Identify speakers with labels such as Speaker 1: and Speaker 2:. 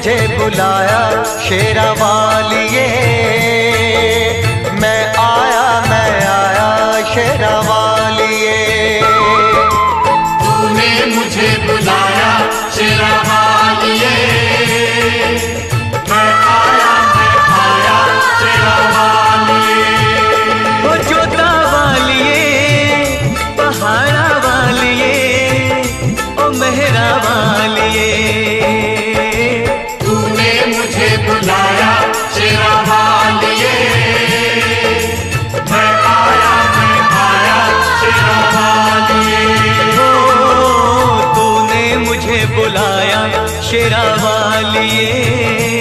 Speaker 1: मुझे बुलाया शेरा वालिए, मैं आया शेरा वालिए।
Speaker 2: तूने मुझे बुलाया शेरा वालिए, मैं आया शेरा वालिए।
Speaker 1: ओ जोता वालिए, पहाड़ा वालिए, ओ मेहरा वालिए।
Speaker 2: तूने मुझे बुलाया शेरा वालिए, मैं आया शेरा वालिए।
Speaker 1: ओ तूने मुझे बुलाया शेरा वालिए।